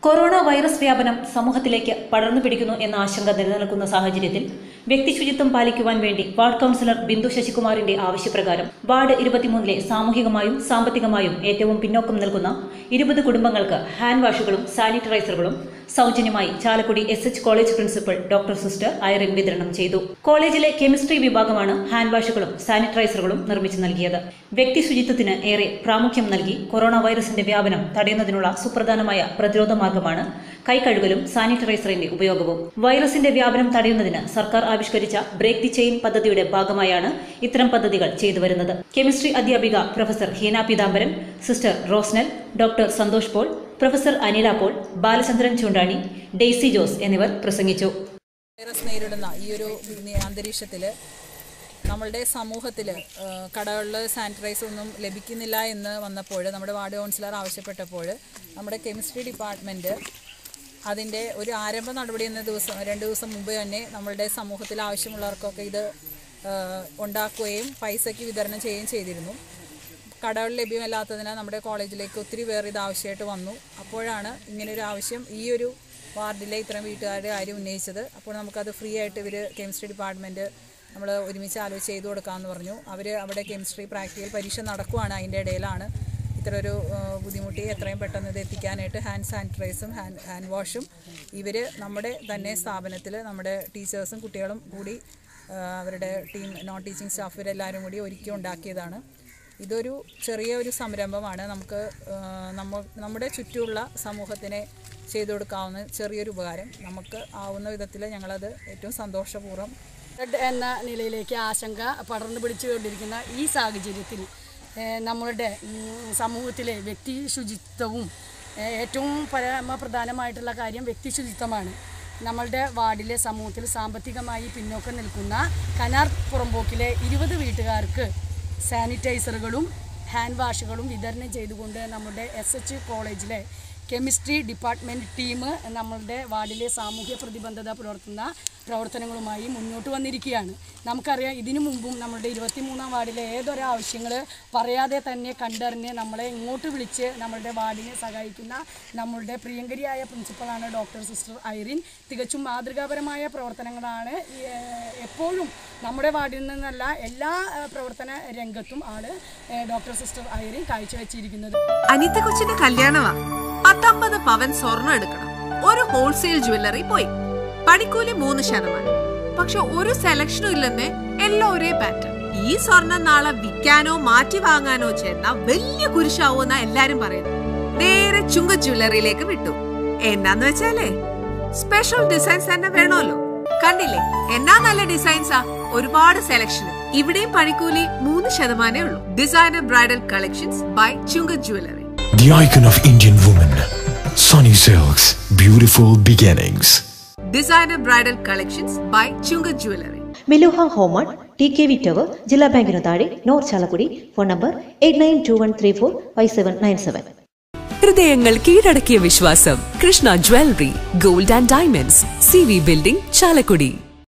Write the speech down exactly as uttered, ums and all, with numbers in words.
Corona virus വ്യാപനം സമൂഹത്തിലേക്ക് പടർന്നു പിടിക്കുന്നു എന്ന ആശങ്ക നിലനിൽക്കുന്ന സാഹചര്യത്തിൽ വ്യക്തിശുചിത്വം പാലിക്കുവാൻ വേണ്ടി വാർഡ് കൌൺസിലർ ബിന്ദു ശശികുമാറിന്റെ ആവശ്യപ്രകാരം വാർഡ് ഇരുപത്തിമൂന്നിലെ സാമൂഹികമായും സാമ്പത്തികമായും ഏറ്റവും പിന്നോക്കം നിൽക്കുന്ന ഇരുപത് കുടുംബങ്ങൾക്ക് ഹാൻഡ് വാഷുകളും സാനിറ്റൈസറുകളും സൗജന്യമായി Chalakudy S H college principal doctor sister Irene വിതരണം ചെയ്തു. കോളേജിലെ കെമിസ്ട്രി വിഭാഗമാണ് ഹാൻഡ് വാഷുകളും സാനിറ്റൈസറുകളും നിർമ്മിച്ചു നൽകിയത്. വ്യക്തിശുചിത്വത്തിന് ഏറെ പ്രാമുഖ്യം നൽകി കൊറോണ വൈറസിന്റെ വ്യാപനം തടയുന്നതിനുള്ള സുപ്രധാനമായ പ്രതിരോധ മാർഗമാണ് കൈകഴുകലും സാനിറ്റൈസറിന്റെ ഉപയോഗവും. വൈറസിന്റെ വ്യാപനം തടയുന്നതിന് സർക്കാർ ആവിഷ്കരിച്ച ബ്രേക്ക് ദി ചെയിൻ പദ്ധതിയുടെ ഭാഗമായാണ് ഇത്തരം പദ്ധതികൾ ചെയ്തുവരുന്നത്. കെമിസ്ട്രി അധ്യാപിക professor Heena Peethambaran, sister Rosnal, doctor Santhosh Paul, professor Anila Paul, Balachandran Choondani, Daisy Jose എന്നിവർ പ്രസംഗിച്ചു. വൈറസ് നേരിടുന്ന ഈ ഒരു അന്തരീക്ഷത്തിൽ നമ്മളുടെ സമൂഹത്തിൽ കടകളിൽ സാനിറ്റൈസർ ഒന്നും ലഭിക്കുന്നില്ല എന്ന് വന്നപ്പോൾ നമ്മുടെ വാർഡ് കൗൺസിലർ ആവശ്യപ്പെട്ടപ്പോൾ നമ്മുടെ കെമിസ്ട്രി ഡിപ്പാർട്ട്മെൻറ്റ് അതിൻ്റെ ഒരു ആരംഭ നടപടി എന്ന ദിവസം രണ്ട് ദിവസം മുമ്പ് തന്നെ നമ്മളുടെ സമൂഹത്തിൽ ആവശ്യമുള്ളവർക്കൊക്കെ ഇത് ഉണ്ടാക്കുകയും പൈസയ്ക്ക് വിതരണം ചെയ്യുകയും ചെയ്തിരുന്നു. കടകൾ ലഭ്യമല്ലാത്തതിനാൽ നമ്മുടെ കോളേജിലേക്ക് ഒത്തിരി പേർ ഇത് ആവശ്യമായിട്ട് വന്നു. അപ്പോഴാണ് ഇങ്ങനൊരു ആവശ്യം ഈ ഒരു വാർഡിലെ ഇത്തരം വീട്ടുകാരുടെ കാര്യം ഉന്നയിച്ചത്. അപ്പോൾ നമുക്കത് ഫ്രീ ആയിട്ട് ഇവർ കെമിസ്ട്രി ഡിപ്പാർട്ട്മെൻറ്റ് നമ്മൾ ഒരുമിച്ച് ആലോചിച്ച് ചെയ്തു കൊടുക്കാമെന്ന് പറഞ്ഞു. അവർ അവിടെ കെമിസ്ട്രി പ്രാക്ടിക്കൽ പരീക്ഷ നടക്കുവാണ്. അതിൻ്റെ ഇടയിലാണ് ഇത്ര ഒരു ബുദ്ധിമുട്ടി എത്രയും പെട്ടെന്ന് ഇത് എത്തിക്കാനായിട്ട് ഹാൻഡ് സാനിറ്റൈസറും ഹാൻഡ് ഹാൻഡ് വാഷും ഇവർ നമ്മുടെ തന്നെ സ്ഥാപനത്തിൽ നമ്മുടെ ടീച്ചേഴ്സും കുട്ടികളും കൂടി അവരുടെ ടീം നോൺ ടീച്ചിങ് സ്റ്റാഫ് ഇവരെല്ലാവരും കൂടി ഒരുക്കി ഉണ്ടാക്കിയതാണ്. ഇതൊരു ചെറിയ ഒരു സംരംഭമാണ്. നമുക്ക് നമ്മ നമ്മുടെ ചുറ്റുമുള്ള സമൂഹത്തിനെ ചെയ്തു കൊടുക്കാവുന്ന ചെറിയൊരു ഉപകാരം. നമുക്ക് ആവുന്ന വിധത്തിൽ ഞങ്ങളത് ഏറ്റവും സന്തോഷപൂർവ്വം എന്ന നിലയിലേക്ക് ആശങ്ക പടർന്നു പിടിച്ചുകൊണ്ടിരിക്കുന്ന ഈ സാഹചര്യത്തിൽ നമ്മളുടെ സമൂഹത്തിലെ വ്യക്തി ശുചിത്വവും ഏറ്റവും പരമപ്രധാനമായിട്ടുള്ള കാര്യം വ്യക്തി ശുചിത്വമാണ്. നമ്മളുടെ വാർഡിലെ സമൂഹത്തിൽ സാമ്പത്തികമായി പിന്നോക്കം നിൽക്കുന്ന കനാർ പുറമ്പോക്കിലെ ഇരുപത് വീട്ടുകാർക്ക് സാനിറ്റൈസറുകളും ഹാൻഡ് വാഷുകളും വിതരണം ചെയ്തുകൊണ്ട് നമ്മുടെ എസ് എച്ച് കോളേജിലെ കെമിസ്ട്രി ഡിപ്പാർട്ട്മെൻറ്റ് ടീം നമ്മളുടെ വാർഡിലെ സാമൂഹ്യ പ്രതിബദ്ധത പുലർത്തുന്ന പ്രവർത്തനങ്ങളുമായി മുന്നോട്ട് വന്നിരിക്കുകയാണ്. നമുക്കറിയാം, ഇതിനു മുമ്പും നമ്മളുടെ ഇരുപത്തിമൂന്നാം വാർഡിലെ ഏതൊരാവശ്യങ്ങൾ പറയാതെ തന്നെ കണ്ടറിഞ്ഞ് നമ്മളെ ഇങ്ങോട്ട് വിളിച്ച് നമ്മളുടെ വാർഡിനെ സഹായിക്കുന്ന നമ്മളുടെ പ്രിയങ്കരിയായ പ്രിൻസിപ്പളാണ് ഡോക്ടർ സിസ്റ്റർ ഐറിൻ. തികച്ചും മാതൃകാപരമായ പ്രവർത്തനങ്ങളാണ് എപ്പോഴും നമ്മുടെ വാർഡിൽ നിന്നല്ല എല്ലാ പ്രവർത്തന രംഗത്തും ആണ് ഡോക്ടർ സിസ്റ്റർ ഐറിൻ കാഴ്ചവെച്ചിരിക്കുന്നത്. അനിത കൊച്ചിന്റെ കല്യാണമാണ്. പത്തൊമ്പത് പവൻ സ്വർണ്ണം എടുക്കണം. ഒരു ഹോൾസെയിൽ ജ്വല്ലറി പോയി. പണിക്കൂലി മൂന്ന് ശതമാനം. പക്ഷെ ഒരു സെലക്ഷനും ഇല്ലെന്ന് എല്ലാം ഒരേ പാറ്റേൺ. ഈ സ്വർണം നാളെ വിൽക്കാനോ മാറ്റി വാങ്ങാനോ ചേർന്ന വലിയ കുരിശാവൂന്ന എല്ലാരും പറയുന്നു. നേരെ ചുങ്ക ജ്വല്ലറിയിലേക്ക് വിട്ടു. എന്നാന്ന് വെച്ചാലേ സ്പെഷ്യൽ ഡിസൈൻസ് തന്നെ വേണമല്ലോ. കണ്ടില്ലേ എന്നാ നല്ല ഡിസൈൻസാ, ഒരുപാട് സെലക്ഷൻ. ഇവിടെയും പണിക്കൂലി മൂന്ന് ശതമാനേ ഉള്ളൂ. Designer bridal collections by Chunka jewellery. The icon of Indian woman, Sunny Silks, beautiful beginnings. Designer bridal collections by Chunga Jewelry. Miluha Home, T K V Tower, Jilla Bank Notari, North Chalakudy. Phone number eight nine two one three four five seven nine seven. ഹൃദയങ്ങൾ കീഴടക്കിയ വിശ്വാസം Krishna jewellery, gold and diamonds, C V building, Chalakudy.